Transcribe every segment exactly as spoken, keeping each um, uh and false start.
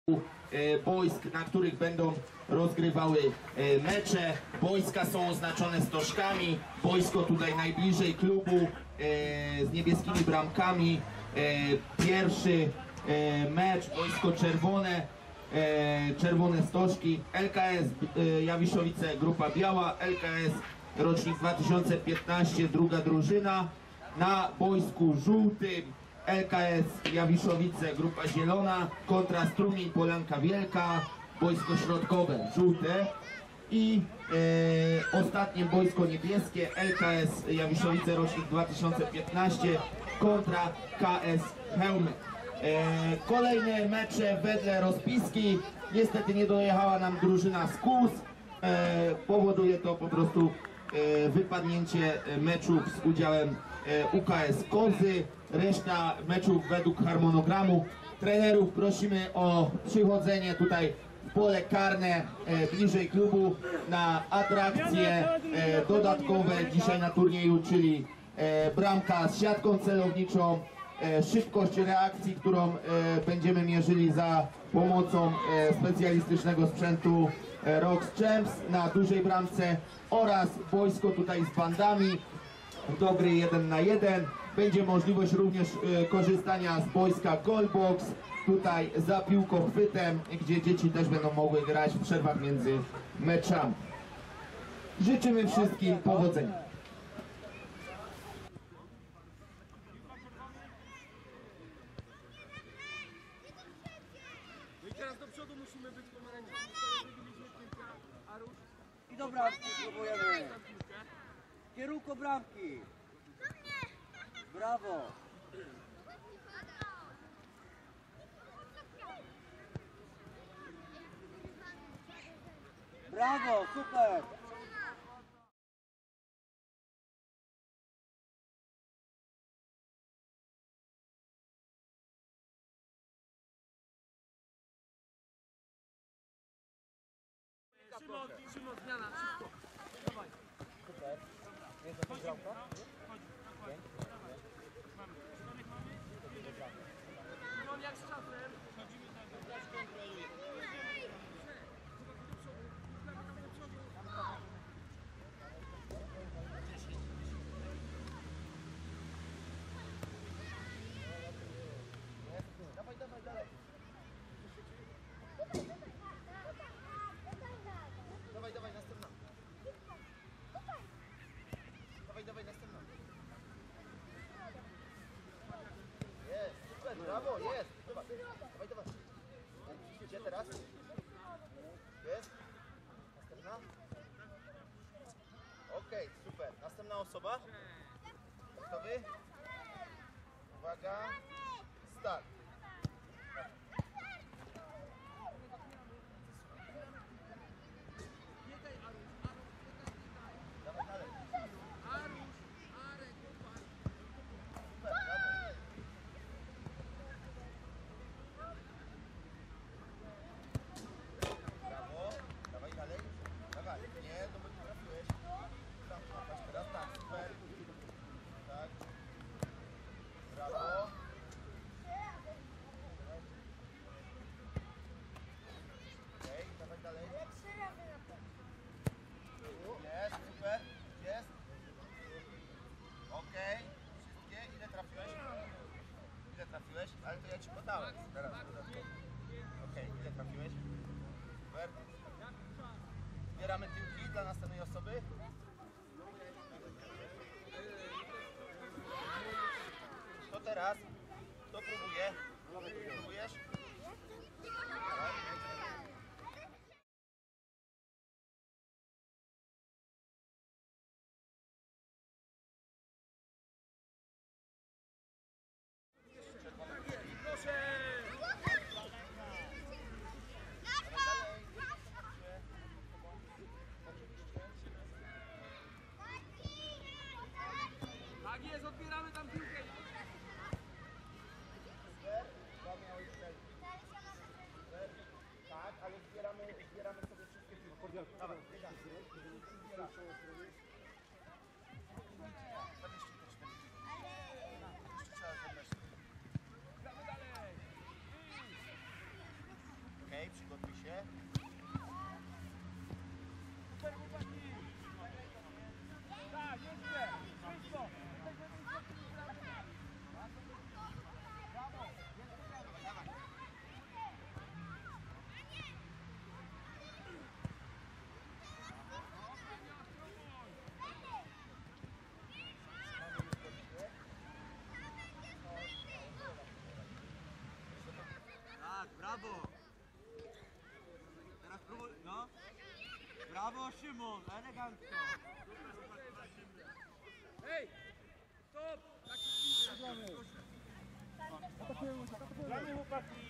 boisk, na których będą rozgrywały mecze. Boiska są oznaczone stożkami. Boisko tutaj najbliżej klubu z niebieskimi bramkami. Pierwszy mecz, boisko czerwone, czerwone stożki. L K S Jawiszowice, grupa biała. L K S rocznik dwa tysiące piętnasty, druga drużyna. Na boisku żółtym L K S Jawiszowice, grupa zielona, kontra Strumień Polanka Wielka, boisko środkowe żółte i e, ostatnie boisko niebieskie L K S Jawiszowice, rocznik dwa tysiące piętnasty, kontra K S Chełmy. E, kolejne mecze wedle rozpiski. Niestety nie dojechała nam drużyna z Kóz. E, powoduje to po prostu e, wypadnięcie meczów z udziałem e, U K S Kozy. Reszta meczów według harmonogramu. Trenerów prosimy o przychodzenie tutaj w pole karne e, bliżej klubu na atrakcje e, dodatkowe dzisiaj na turnieju, czyli e, bramka z siatką celowniczą, e, szybkość reakcji, którą e, będziemy mierzyli za pomocą e, specjalistycznego sprzętu e, Rox Champs na dużej bramce oraz boisko tutaj z bandami do gry jeden na jeden. Będzie możliwość również y, korzystania z boiska Goalbox, tutaj za piłkochwytem, gdzie dzieci też będą mogły grać w przerwach między meczami. Życzymy wszystkim powodzenia. No i teraz do przodu musimy być pomarańczowi. I do bramki próbujemy. W kierunku bramki. Brawo. Brawo, super. Szymon, Szymon, zmiana, szybko. Dawaj. Super. Jest jakaś bramka? Chodź, dokładnie. Dawaj. Mamy. Środek mamy? Szymon, jak z czasem? Chodzimy tak, grać kontroluje. Dawaj, dawaj, dalej. Dawaj, dawaj, następna. Dawaj, dawaj, następna. Jest, super, brawo, jest. Dawaj, dawaj, dawaj. Gdzie teraz? Jest? Następna? Okej, okay, super. Następna osoba? Gotowy? Uwaga. Start. Dawaj dalej. Arusz, Arek, chłopak. Super, brawo. Brawo. Dawaj dalej. Dawaj. Nie, no bo nie trafiłeś. Tam trzeba teraz. Tak, super. Tak. Brawo. Okej, okay, dawaj dalej. Jest, super. Jest. Okej. Okay. Wszystkie. Ile trafiłeś? Ile trafiłeś? Ale to ja ci podałem. Teraz dodatkowo. Okej, okay. Ile trafiłeś? Super. Zbieramy piłki dla następnej osoby. Kto teraz? Kto próbuje? Próbujesz? Dawaj. Proszę! Tak jest, odbieramy tam piłkę. Tak, ale zbieramy, zbieramy sobie wszystkie piłki. Dawaj, biegamy. Jeszcze trzeba zebrać. Gramy dalej. Okej, przygotuj się. Super chłopaki! Tak, jest źle! Wszystko! Brawo! Tak, brawo! Teraz próbuj, no. Brawo Szymon, elegancko. Hej! Stop! Gramy chłopaki!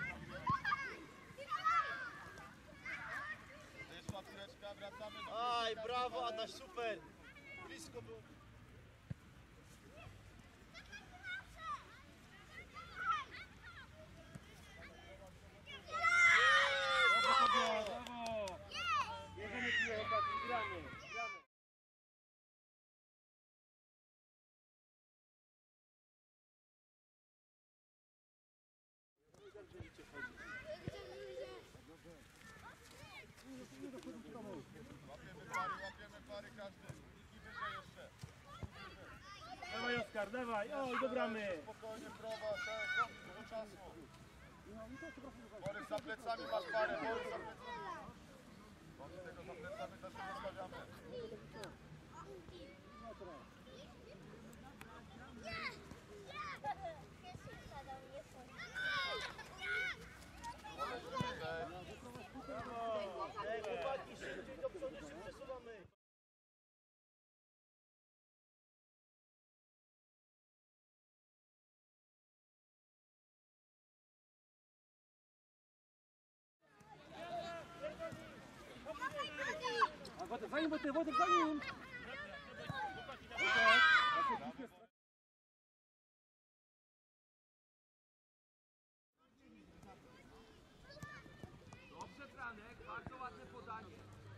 Wyszła piłeczka, wracamy do... Aj, brawo Adaś, super! Blisko był. Brawo! Bierzemy piłę chłopaki, gramy! Gramy! Łapiemy pary, łapiemy pary każdy. I wyżej jeszcze. Dawaj Oskar, dawaj! Oj, do bramy! Spokojnie, prowadź, tak, dużo czasu. Borys, za plecami masz parę, Borys, za plecami. Borys, tego za plecami też nie zostawiamy. Chłopaki, szybciej do przodu się przesuwamy! A Wojtek, za nim, Wojtek, Wojtek, za nim! Dobrze, Franek, bardzo ładne podanie.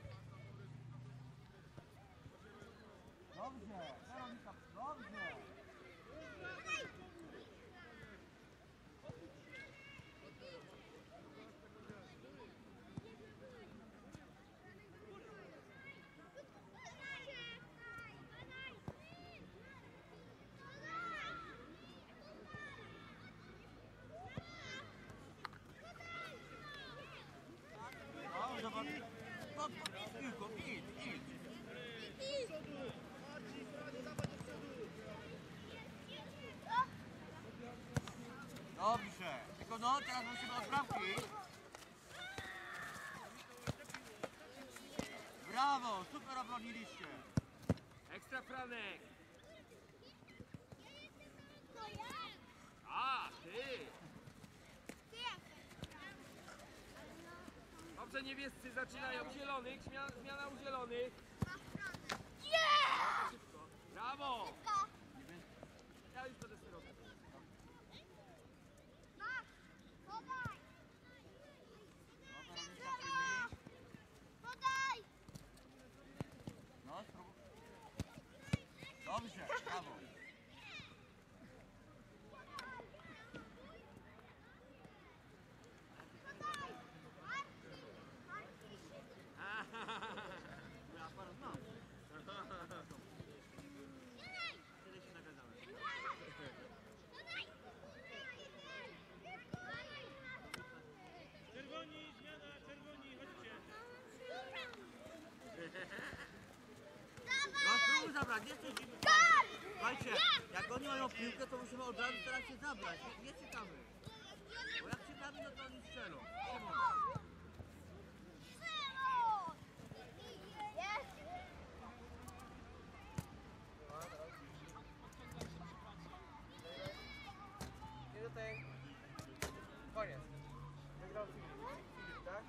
Dobrze, Weronika, dobrze. Dobrze, Wojtek. No, idź piłką, idź, idź. Dobrze, tylko no, teraz musimy odprawki. Brawo, super obroniliście. Ekstra, Franek! A, ty! Dobrze, niebiescy zaczynają zielonych, zmiana, zmiana u zielonych. Szybko. Brawo! Ja już będę sterował. No, spróbuj. Dobrze, brawo. Ja aparat mam. Tyle się nagadałem. Czerwoni, zmiana, czerwoni, chodźcie. No spróbuj zabrać, nie chcę ci... Słuchajcie, jak oni mają piłkę, to musimy od razu starać się zabrać. Nie czekamy. Bo jak czekamy, no to oni strzelą. Szymon. Nie tutaj. Koniec. Wygrał Filip, tak?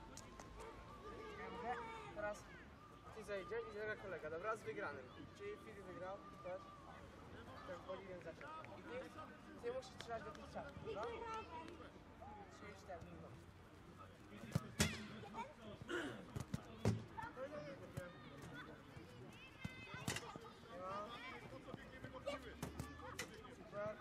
Teraz ty zejdzie i zagra kolega. Dobra, z wygranym. Czyli Filip wygrał, też. Tak powinien zacząć. I ty, ty musisz strzelać do tych strzałów, no? Trzy, cztery, no. Super.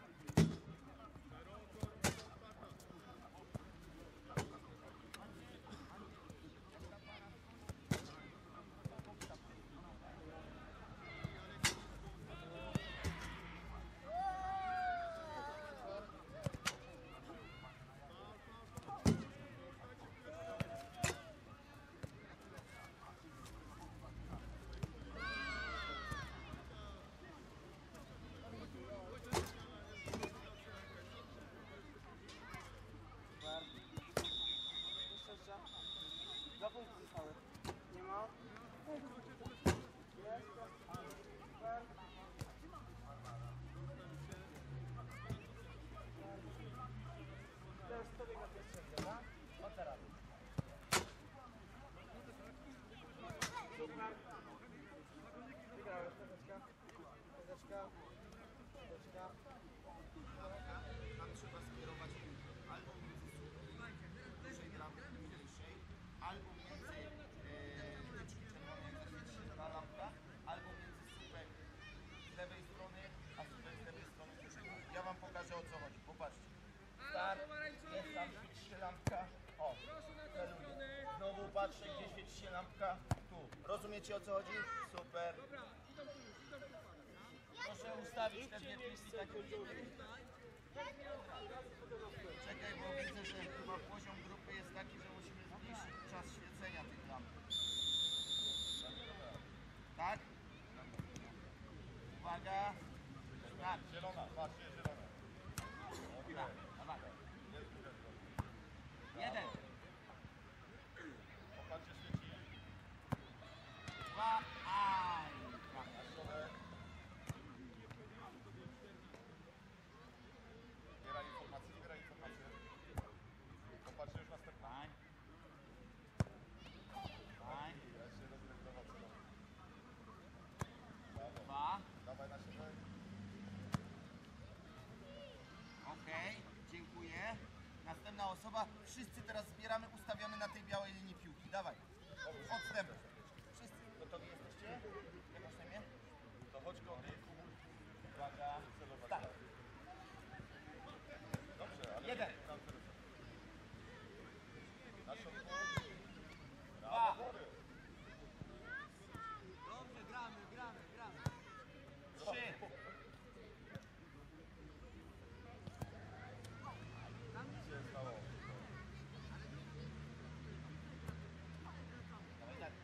Teraz to biega pierwszego, dobra? O teraz. Super. Wygrałeś, koteczka. Koteczka. Koteczka. Tam trzeba skierować albo między dużej bramki mniejszej, albo między e, tyczki czerwonej, jak zaświeci się ta lampka, albo między słupek z lewej strony, a słupek z lewej strony dużej. Ja wam pokażę, o co chodzi. Popatrzcie. Start, jest tam, świeci się lampka. O, celuję. Znowu patrzę, gdzie świeci się lampka. Tu. Rozumiecie, o co chodzi? Super. Proszę ustawić te dwie piłki tak jak Czekaj, bo widzę, że chyba poziom grupy jest taki, że musimy zmniejszyć czas świecenia tych lamp. Tak? Uwaga. Tak. Zielona, patrzcie, zielona. Dobra, dawaj. Jeden. Popatrzcie, świeci. Dwa. Aj. Na środek. Zbieraj informacje, zbieraj informacje. Popatrzcie już następna. Fajn. Fajn. Ja się rozregulował co robię. Dwa. Dawaj na środek. Okej, dziękuję. Następna osoba. Wszyscy teraz zbieramy, ustawiamy na tej białej linii piłki. Dawaj. Odstęp. Wszyscy gotowi jesteście? Jak masz na imię? To chodź kody. Uwaga. Celować. Start. Dobrze, ale... Jeden. Na środku. Dwa. Dobrze, gramy, gramy, gramy. Trzy. Co się stało? Dawaj dalej.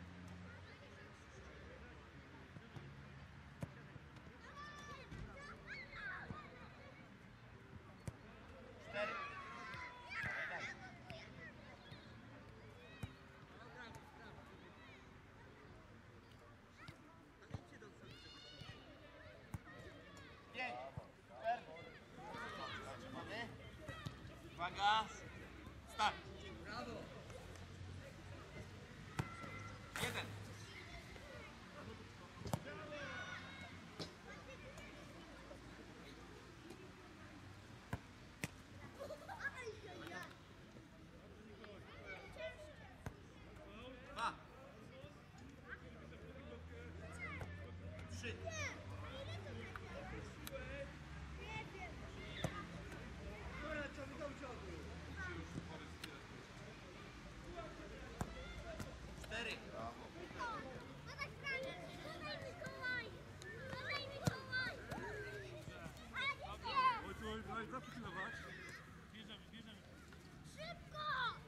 Cztery. Dawaj dalej. Pięć. Cztery. Zatrzymamy. Uwaga. Start. Brawo. Jeden. Dwa. Trzy. Dobra, co mi do przodu? Cztery. Oj, oj, zapilnować. Bierzemy, bierzemy. Szybko!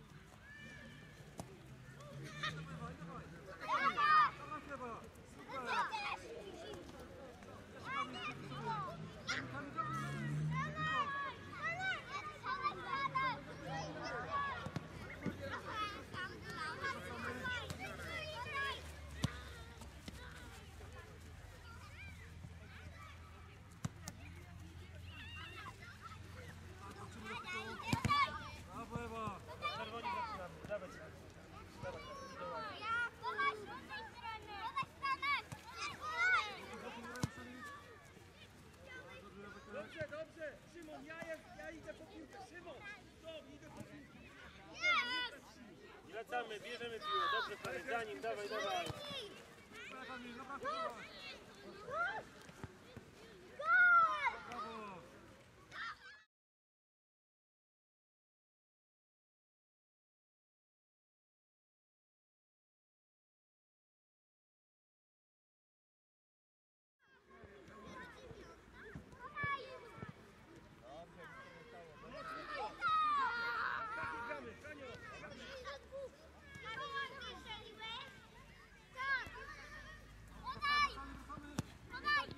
Dawaj, dawaj. Dawaj! Dawaj, chleba. No to też musi. Dawaj! Dawaj! Brawo, Ewa. Czerwoni zaczynamy. Dawaj, dawaj. Ja, Tomasz, z tej strony! Tomasz, Tomasz! Dobrze, dobrze. Szymon, ja, jest, ja idę po piłkę. Szymon, stop, idę po piłkę. Jest! I lecamy, bierzemy piłę. Dobrze, Franek, za nim, dawaj, dawaj. Kamil, dobra, Gol! chleba. Gol! Brawo. Gramy, Franio. Podaj! Podaj!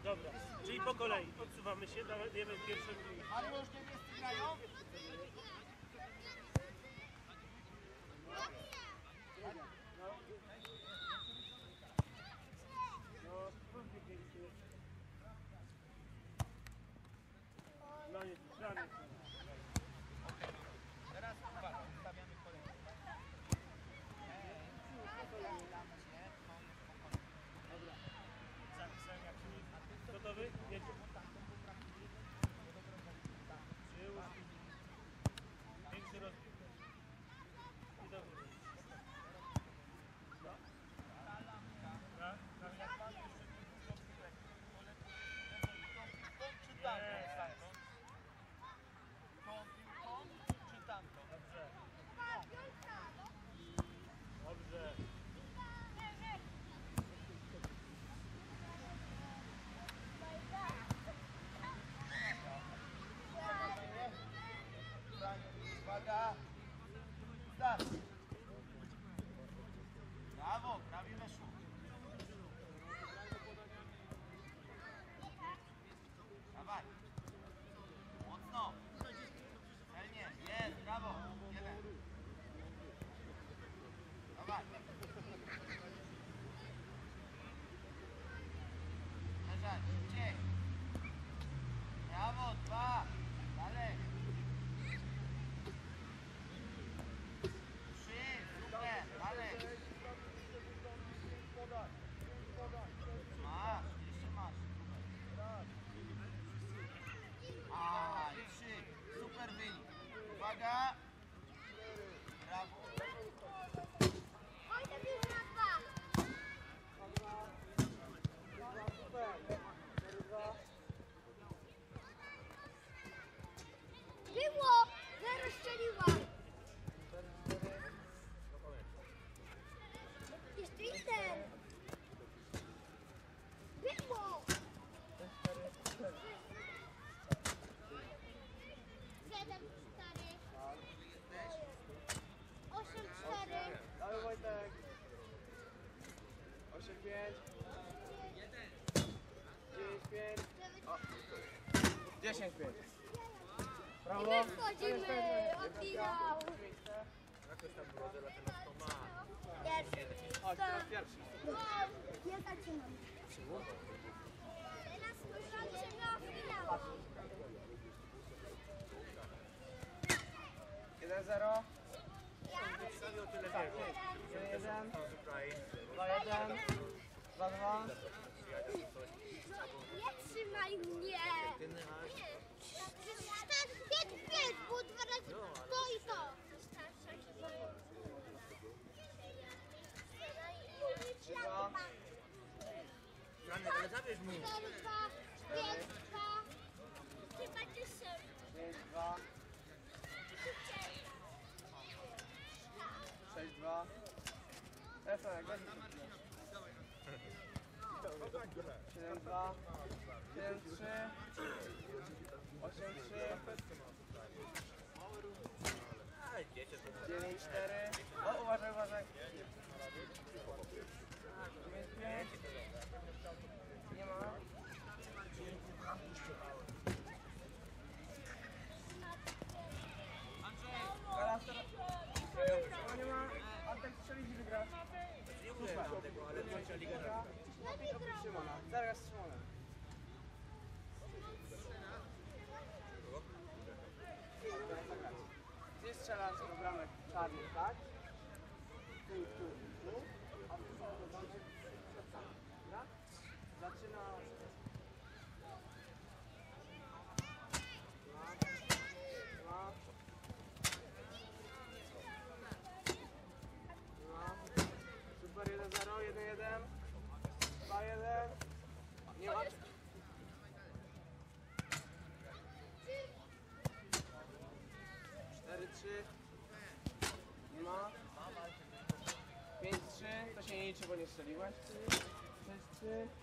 Dobra, czyli po kolei. Odsuwamy się, dajemy pierwszym. Ale już niebiescy grają? No nie, gramy. Teraz uwaga, ustawiamy kolejkę. Gotowy? Jedziemy. Przyłóż. Większy rozbieg. I do góry. No. Tak, tak. Czy tamtą? Tą piłką, czy tamtą? Dobrze. Dobrze. Uwaga! Start! Brawo, prawie weszło. Dawaj. Mocno. Celnie. Jest, brawo. Jeden. Dawaj. Leżać. Szybciej. Brawo, dwa. Dalej. Trzy. Super. Dalej. Masz. Jeszcze masz. A, i trzy. Super wynik. Uwaga. Brawo. Oj, to już na dwa. Było! Zero strzeliła. Jeszcze jeden. Było! Siedem, cztery. Osiem, cztery. Dawaj Wojtek. osiem pięć. dziewięć pięć. dziesięć pięć. I Brawo. my wchodzimy. Odbijał. Pierwszy. Chodź, teraz pierwszy. Ja zaczynam. Teraz kończymy o finał. jeden zero. Ja. jeden jeden. dwa jeden. dwa dwa. Nie trzymaj mnie. pięć pięć, bo dwa razy to i to. Franek, ale zabierz mu. cztery dwa, pięć dwa. Chyba dziesięć. pięć dwa. sześć dwa. Efek, weź siedem dwa. siedem trzy. osiem trzy. dziewięć cztery. O, uważaj, uważaj. dziewięć pięć. Nie ma. Teraz, teraz. No nie ma. Antek strzelić i wygra. Nie mówię tego, ale trzecia liga na Ja nie gram. Szymona. Zaraz Szymona. Gdzie strzelasz do bramek czarnych, tak? Tu, tu, tu. A tu są do bramek dobra? Zaczyna... Dwa. Dwa. Dwa. Super, jeden zero, jeden jeden. dwa jeden. Nie ma... cztery trzy. Nie ma. pięć trzy. To się nie liczy, bo nie strzeliłeś. sześć trzy.